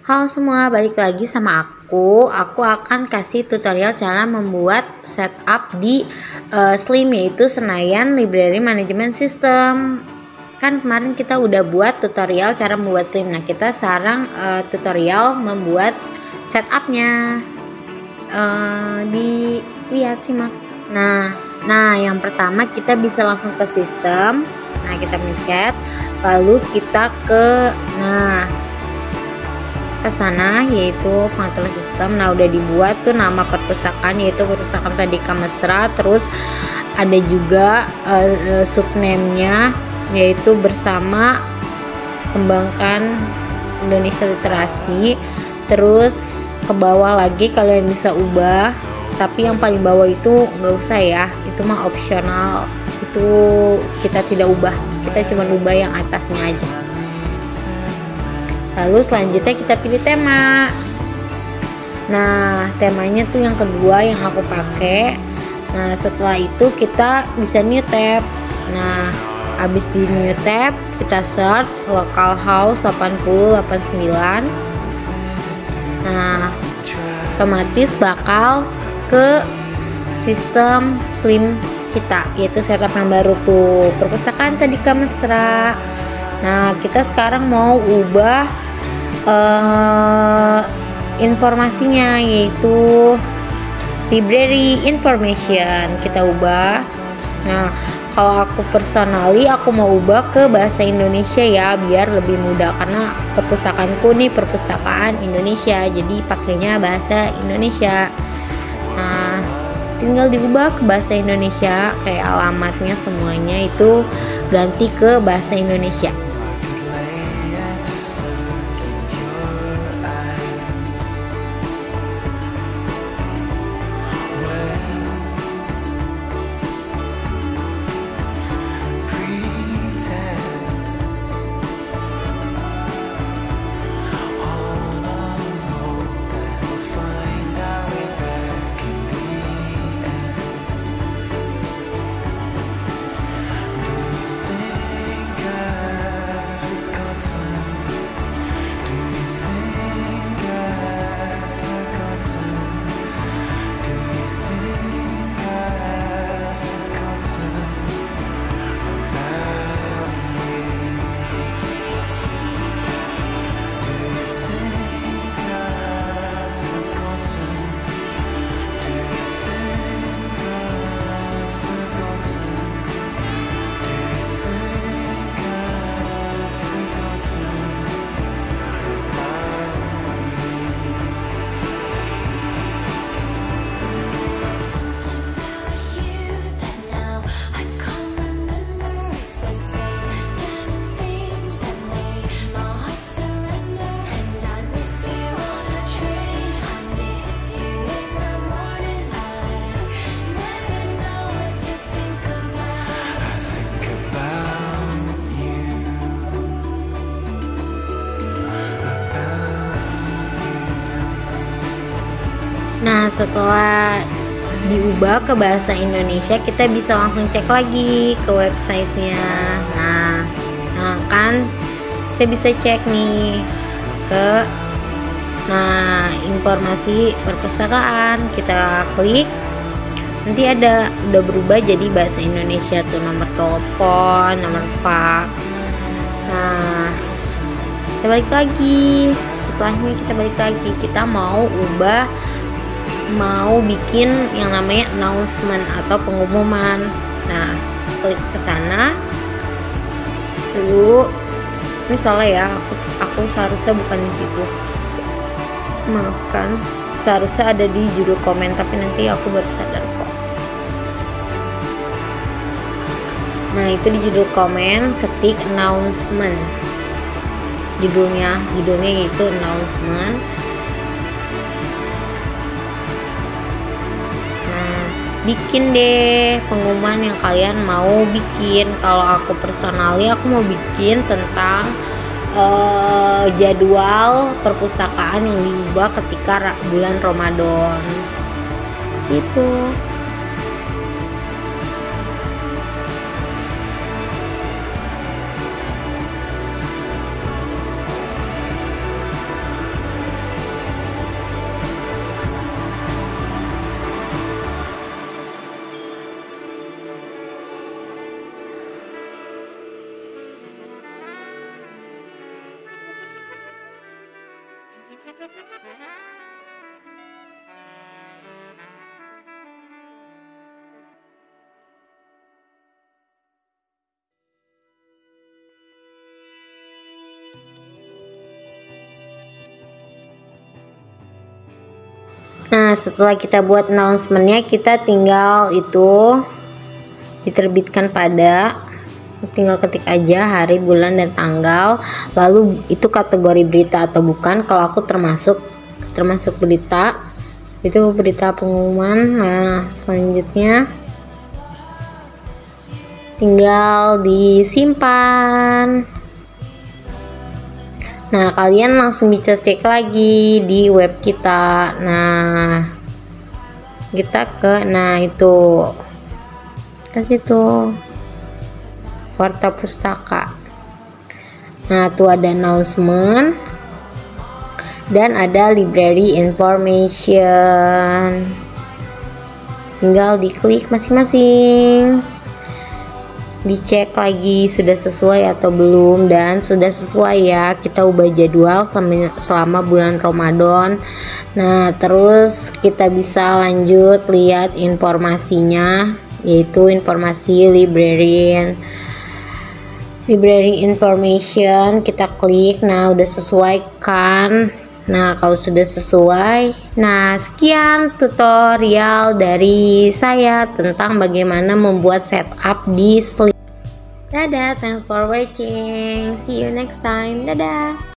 Halo semua, balik lagi sama aku. Aku akan kasih tutorial cara membuat setup di Slim, yaitu Senayan Library Management System. Kan kemarin kita udah buat tutorial cara membuat Slim. Nah, kita sekarang tutorial membuat setupnya. Dilihat, simak. Nah, yang pertama kita bisa langsung ke sistem. Nah, kita mencet, lalu kita ke sana, yaitu pengaturan sistem. Nah, udah dibuat tuh nama perpustakaan, yaitu perpustakaan Tadika Mesra. Terus ada juga subname-nya, yaitu bersama kembangkan Indonesia literasi. Terus ke bawah lagi kalian bisa ubah, tapi yang paling bawah itu nggak usah ya, itu mah opsional, itu kita tidak ubah, kita cuma ubah yang atasnya aja. Lalu selanjutnya kita pilih tema. Nah, temanya tuh yang kedua yang aku pakai. Nah, setelah itu kita bisa new tab. Nah, habis di new tab kita search localhouse 8089. Nah, otomatis bakal ke sistem Slim kita, yaitu setup yang baru tuh, perpustakaan Tadika Mesra. Nah, kita sekarang mau ubah informasinya, yaitu library information, kita ubah. Nah, kalau aku personally aku mau ubah ke bahasa Indonesia ya, biar lebih mudah, karena perpustakaanku nih perpustakaan Indonesia, jadi pakainya bahasa Indonesia. Nah, tinggal diubah ke bahasa Indonesia, kayak alamatnya semuanya itu ganti ke bahasa Indonesia. Nah, setelah diubah ke bahasa Indonesia, kita bisa langsung cek lagi ke websitenya. Nah kan kita bisa cek nih ke informasi perpustakaan, kita klik, nanti udah berubah jadi bahasa Indonesia tuh, nomor telepon, nomor fax. Nah, kita balik lagi. Setelahnya kita balik lagi, kita mau bikin yang namanya announcement atau pengumuman. Nah, klik ke sana. Lalu ini salah ya, aku seharusnya bukan di situ. Maafkan, seharusnya ada di judul komen, tapi nanti aku baru sadar kok. Nah, itu di judul komen ketik announcement. Judulnya yaitu announcement. Bikin deh pengumuman yang kalian mau bikin. Kalau aku personally aku mau bikin tentang jadwal perpustakaan yang diubah ketika bulan Ramadan gitu. Nah, setelah kita buat announcementnya, kita tinggal itu diterbitkan pada, tinggal ketik aja hari, bulan, dan tanggal, lalu itu kategori berita atau bukan. Kalau aku termasuk berita, itu berita pengumuman. Nah, selanjutnya tinggal disimpan. Nah, kalian langsung bisa cek lagi di web kita. Nah, kita ke itu situ Warta Pustaka. Nah, tuh ada announcement dan ada library information. Tinggal diklik masing-masing, dicek lagi sudah sesuai atau belum, dan sudah sesuai ya, kita ubah jadwal selama bulan Ramadan. Nah, terus kita bisa lanjut lihat informasinya, yaitu informasi library information. Kita klik. Nah, udah sesuai kan? Nah, kalau sudah sesuai, nah sekian tutorial dari saya tentang bagaimana membuat setup di Sleep. Dadah, thanks for watching. See you next time. Dadah.